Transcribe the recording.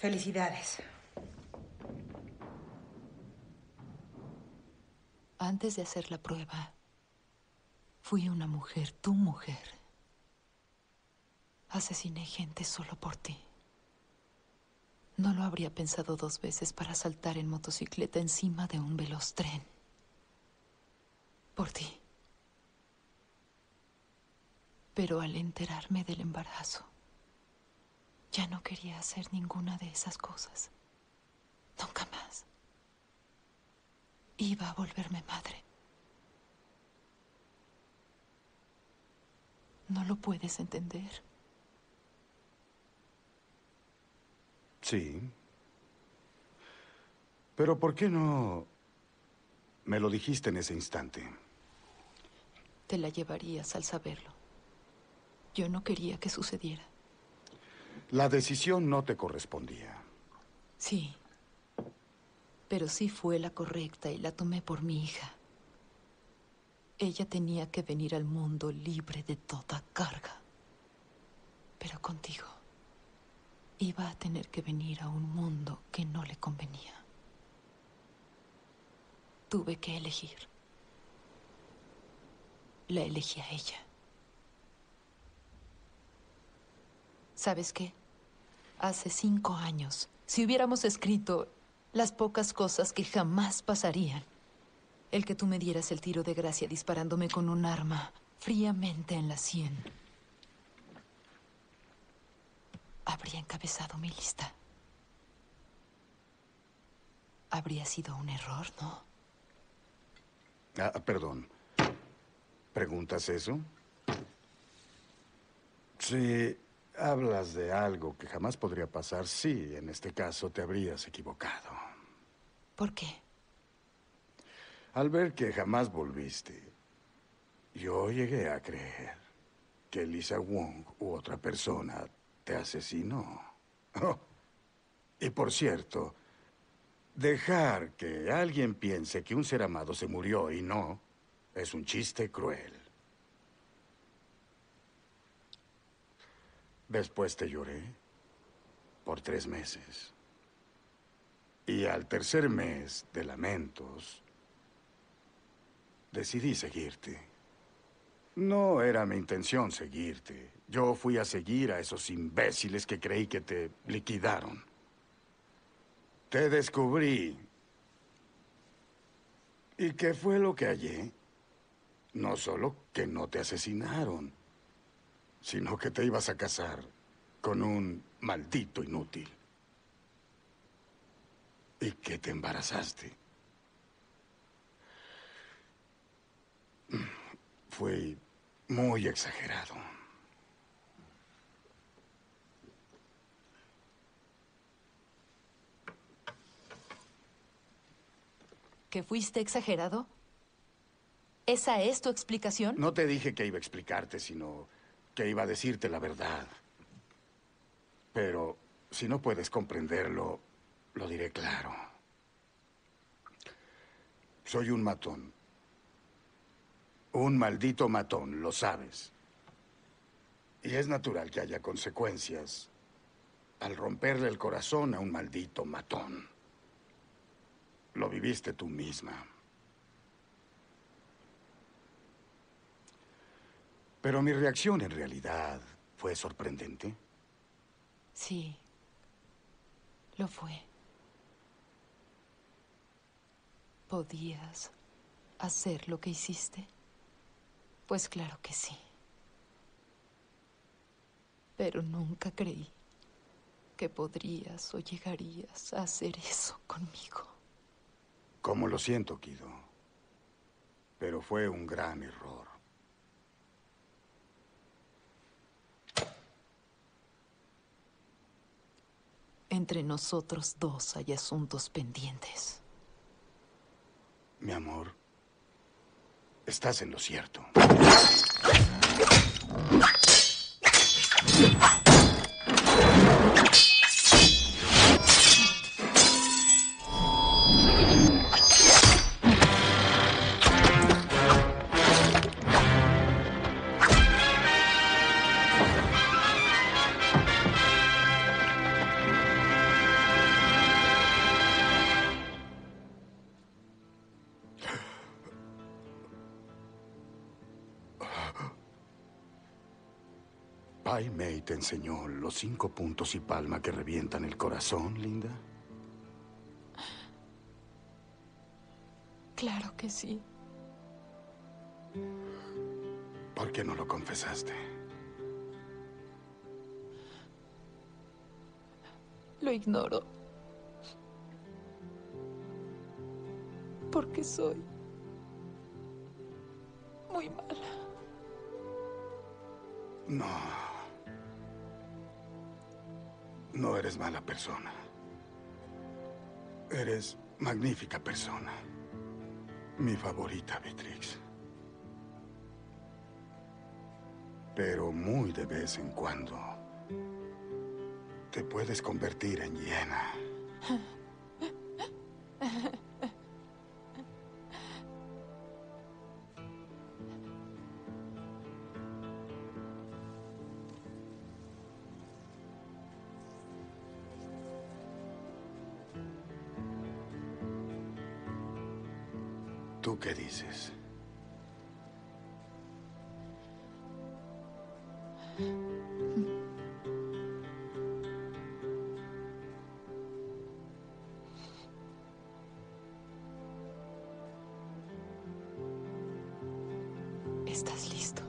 Felicidades. Antes de hacer la prueba, fui una mujer, tu mujer. Asesiné gente solo por ti. No lo habría pensado 2 veces para saltar en motocicleta encima de un veloz tren. Por ti. Pero al enterarme del embarazo, ya no quería hacer ninguna de esas cosas. Nunca más. Iba a volverme madre. ¿No lo puedes entender? Sí. Pero ¿por qué no me lo dijiste en ese instante? Te la llevarías al saberlo. Yo no quería que sucediera. La decisión no te correspondía. Sí. Pero sí fue la correcta y la tomé por mi hija. Ella tenía que venir al mundo libre de toda carga. Pero contigo, iba a tener que venir a un mundo que no le convenía. Tuve que elegir. La elegí a ella. ¿Sabes qué? Hace 5 años, si hubiéramos escrito las pocas cosas que jamás pasarían, el que tú me dieras el tiro de gracia disparándome con un arma fríamente en la sien, habría encabezado mi lista. Habría sido un error, ¿no? Perdón. ¿Preguntas eso? Si hablas de algo que jamás podría pasar, sí, en este caso te habrías equivocado. ¿Por qué? Al ver que jamás volviste, yo llegué a creer que Lisa Wong u otra persona te asesinó. Oh, y por cierto, dejar que alguien piense que un ser amado se murió y no, es un chiste cruel. Después te lloré por 3 meses. Y al tercer mes de lamentos, decidí seguirte. No era mi intención seguirte. Yo fui a seguir a esos imbéciles que creí que te liquidaron. Te descubrí. ¿Y qué fue lo que hallé? No solo que no te asesinaron, sino que te ibas a casar con un maldito inútil. Y que te embarazaste. Fue muy exagerado. ¿Que fuiste exagerado? ¿Esa es tu explicación? No te dije que iba a explicarte, sino que iba a decirte la verdad. Pero si no puedes comprenderlo, lo diré claro. Soy un matón. Un maldito matón, lo sabes. Y es natural que haya consecuencias al romperle el corazón a un maldito matón. Lo viviste tú misma. Pero mi reacción en realidad fue sorprendente. Sí, lo fue. ¿Podías hacer lo que hiciste? Pues claro que sí. Pero nunca creí que podrías o llegarías a hacer eso conmigo. Como lo siento, Kido. Pero fue un gran error. Entre nosotros dos hay asuntos pendientes. Mi amor, estás en lo cierto. Pai Mei te enseñó los 5 puntos y palma que revientan el corazón, Linda. Claro que sí. ¿Por qué no lo confesaste? Lo ignoro. Porque soy muy mala. No. No eres mala persona. Eres magnífica persona. Mi favorita, Beatrix. Pero muy de vez en cuando te puedes convertir en hiena. ¿Tú qué dices? ¿Estás listo?